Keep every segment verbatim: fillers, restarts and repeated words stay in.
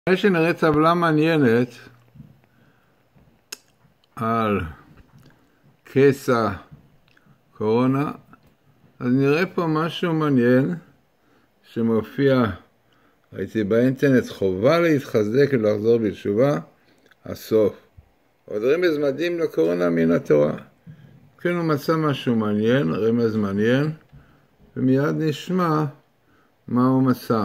לפני שנראה טבלה מעניינת על קייס הקורונה, אז נראה פה משהו מעניין שמופיע, הייתי באינטרנט, חובה להתחזק ולחזור בתשובה, הסוף. עוד רמז מדהים לקורונה מן התורה. כן, הוא מצא משהו מעניין, רמז מעניין, ומיד נשמע מה הוא מצא.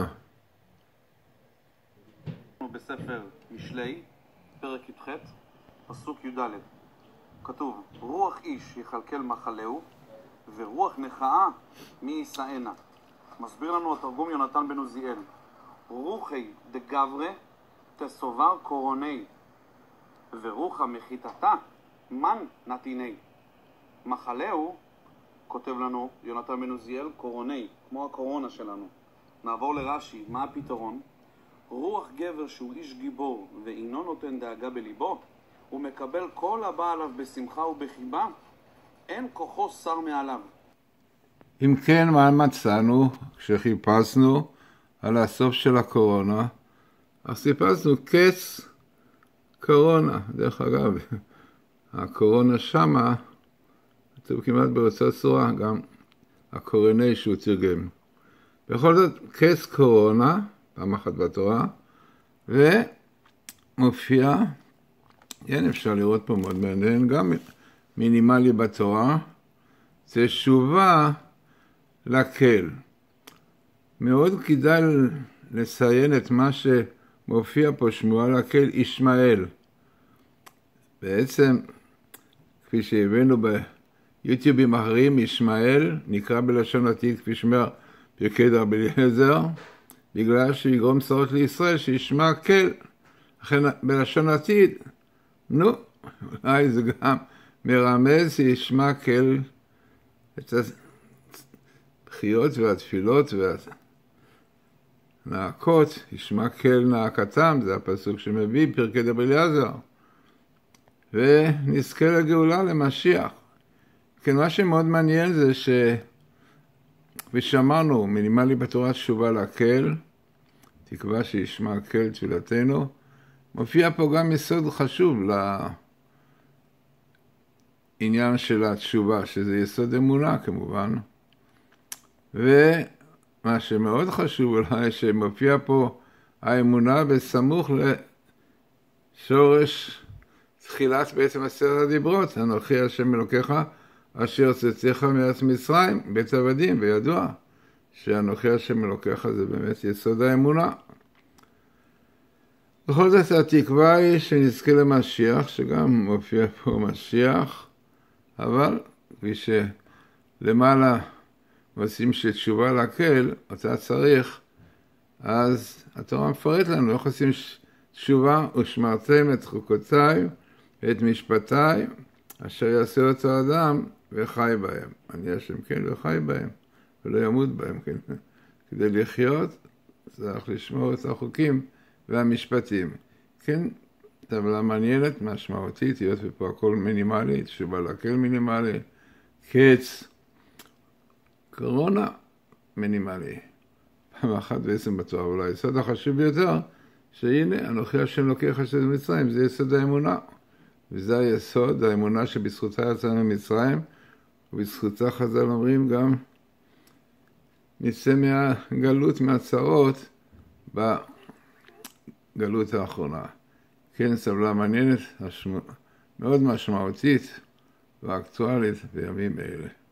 בספר משלי, פרק י"ח, פסוק י"ד, כתוב: רוח איש יכלכל מחלהו, ורוח נחאה מי יישאנה. מסביר לנו התרגום יונתן בן עוזיאל: רוחי דגברה תסובר קורוני, ורוחה מחיתתה מן נתיני. מחלהו, כותב לנו יונתן בן עוזיאל, קורוני, כמו הקורונה שלנו. נעבור לרש"י, מה הפתרון? רוח גבר שהוא איש גיבור ואינו נותן דאגה בליבו, הוא מקבל כל הבא עליו בשמחה ובחיבה, אין כוחו שר מעליו. אם כן, מה מצאנו כשחיפשנו על הסוף של הקורונה? אז חיפשנו קץ קורונה. דרך אגב, הקורונה שמה, כתוב כמעט באותה צורה, גם הקורוני שהוא תרגם. בכל זאת, קץ קורונה, פעם אחת בתורה, ומופיע, כן, אפשר לראות פה מאוד מעניין, גם מינימלי בתורה, זה שובה לקל. מאוד כדאי לציין את מה שמופיע פה, שמועה לקל, ישמעאל. בעצם, כפי שהבאנו ביוטיובים אחרים, ישמעאל נקרא בלשון עתיד, כפי שאומר פרקי דרבי אליעזר, בגלל שיגרום צרות לישראל שישמע קל. לכן בלשון עתיד, נו, אולי זה גם מרמז שישמע קל את הבחיות והתפילות והנעקות, ישמע קל נעקתם, זה הפסוק שמביא פרקי דרבי אליעזר, ונזכה לגאולה למשיח. כן, מה שמאוד מעניין זה ש... ושמענו, מינימלי בתורה תשובה לקל, תקווה שישמע קל תפילתנו. מופיע פה גם יסוד חשוב לעניין של התשובה, שזה יסוד אמונה כמובן. ומה שמאוד חשוב אולי, שמופיע פה האמונה בסמוך לשורש תחילת בעצם עשרת הדיברות, אנוכי השם אלוקיך אשר הוצאתיך מארץ מצרים, בית עבדים, וידוע שאנוכי השם אלוקיך זה באמת יסוד האמונה. בכל זאת התקווה היא שנזכה למשיח, שגם מופיע פה משיח, אבל כפי שלמעלה עושים שתשובה לקל, אותה צריך, אז התורה מפרט לנו איך עושים תשובה: ושמרתם את חוקותיי ואת משפטיי, אשר יעשה אותו אדם וחי בהם. אני השם כן וחי בהם, ולא ימות בהם, כן. כדי לחיות, צריך לשמור את החוקים והמשפטים. כן, טבלה מעניינת, משמעותית, היות ופה הכל מינימלי, תשובה לקל מינימלי, קץ קורונה מינימלי. פעם אחת בעצם בתורה, אבל היסוד החשוב ביותר, שהנה, אנוכי השם אלוקיך אשר יצאתיך ממצרים, זה יסוד האמונה. וזה היסוד, האמונה שבזכותה יצאנו ממצרים, ובזכותה חז"ל אומרים גם נצא מהגלות, מהצרות, בגלות האחרונה. כן, סבלה מעניינת, מאוד משמעותית ואקטואלית בימים אלה.